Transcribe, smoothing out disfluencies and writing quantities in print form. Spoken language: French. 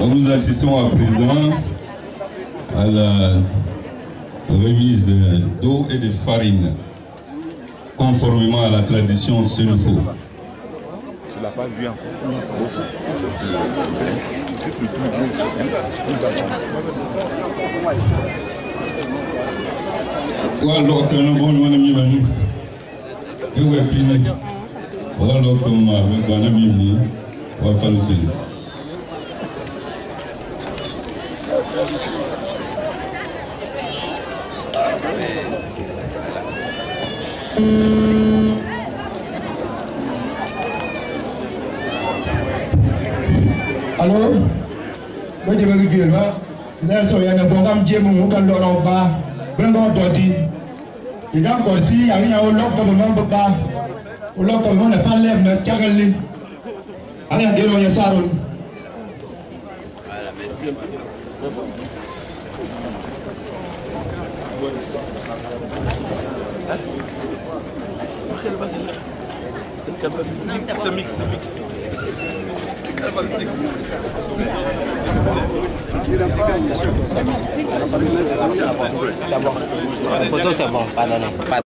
Nous assistons à présent à la remise d'eau et de farine, conformément à la tradition Senufo. Je ne l'ai pas vu encore. Allô? Je vais vous dire, il y a un bon gamme qui est mon cas de bas, vraiment dodi. Il y a encore si il y a un lock de mon bas, au lock de mon fallait me carrer. Allez, à Gélo Yasaron. C'est mix. Photo c'est bon, pardonnez.